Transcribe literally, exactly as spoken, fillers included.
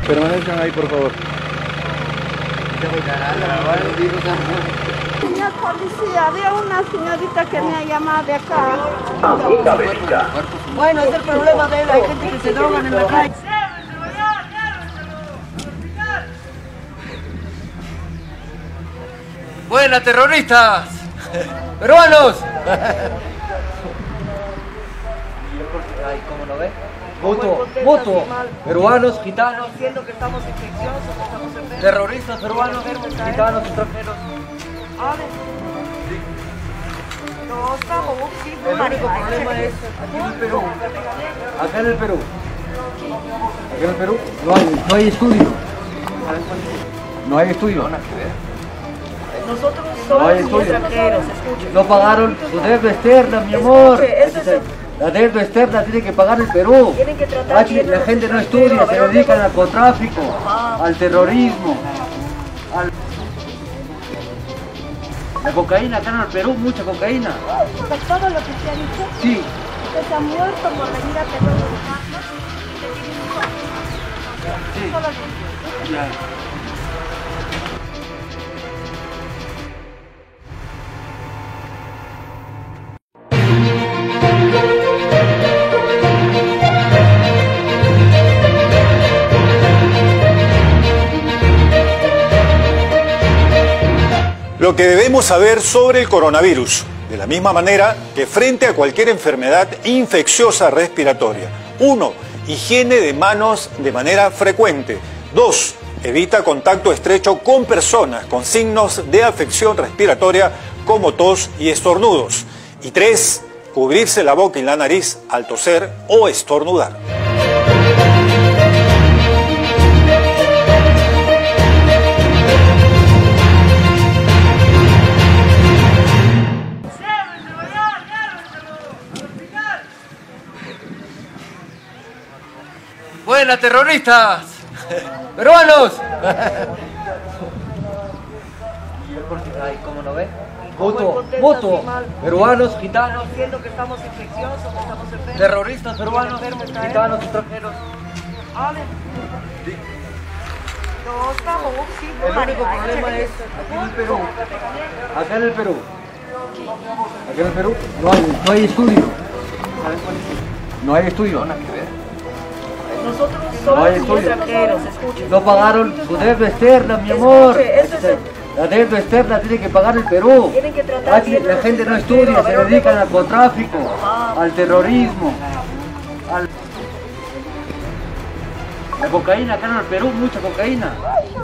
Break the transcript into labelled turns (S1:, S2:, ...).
S1: Permanezcan ahí, por favor.
S2: Señor policía, había una señorita que me ha llamado de acá.
S3: Bueno, es el problema de él, hay gente que se drogan en la calle.
S4: ¡Buena, terroristas! ¡Peruanos!
S3: Ay, ¿cómo lo ve?
S4: Mutuo, mutuo. Peruanos, gitanos,
S3: Diciendo que estamos infecciosos, que estamos enfermos.
S4: terroristas peruanos, gitanos, extranjeros.
S2: No, estamos
S4: El único problema es aquí en el Perú. Acá en el Perú. Acá en el Perú no hay, no hay estudio. No hay estudio.
S3: Nosotros
S4: No hay
S3: somos
S4: estudio.
S3: extranjeros, escuchen.
S4: No pagaron su deuda externa, mi amor.
S3: Escuche, eso es-
S4: La deuda externa tiene que pagar el Perú.
S3: Tienen que tratar
S4: Aquí
S3: bien a
S4: la
S3: los
S4: gente no
S3: extranjeros,
S4: estudia, se
S3: pero
S4: dedica al
S3: luego-
S4: narcotráfico,
S3: Ah.
S4: al terrorismo, al... La cocaína acá en el Perú, mucha cocaína.
S2: Por todo lo que se ha dicho,
S4: Sí.
S2: que se ha muerto por venir a Perú.
S4: Sí. Ya.
S5: Lo que debemos saber sobre el coronavirus, de la misma manera que frente a cualquier enfermedad infecciosa respiratoria. uno. Higiene de manos de manera frecuente. dos. Evita contacto estrecho con personas con signos de afección respiratoria como tos y estornudos. Y tres. Cubrirse la boca y la nariz al toser o estornudar.
S4: ¡Buena, terroristas! ¡Peruanos!
S3: Ay, ¿cómo lo ve?
S4: Mutuo, mutuo. Peruanos, gitanos,
S3: Diciendo que estamos infecciosos, que estamos enfermos.
S4: terroristas peruanos,
S3: Enfermos, está él.
S4: gitanos, extranjeros.
S2: No, estamos
S4: El único problema es aquí en el Perú. Acá en el Perú. Acá en el Perú no hay, no hay estudio. No hay estudio.
S3: Nosotros
S4: No
S3: somos
S4: hay estudio.
S3: extranjeros, escuchen.
S4: No pagaron su deuda externa, mi amor.
S3: Escuche, eso es-
S4: La deuda externa tiene que pagar el Perú.
S3: Tienen que tratar
S4: Aquí
S3: bien a
S4: la
S3: los
S4: gente no
S3: extranjeros,
S4: estudia, se
S3: pero
S4: dedica al
S3: luego-
S4: narcotráfico,
S3: Ah.
S4: al terrorismo, al... La cocaína acá en el Perú, mucha cocaína.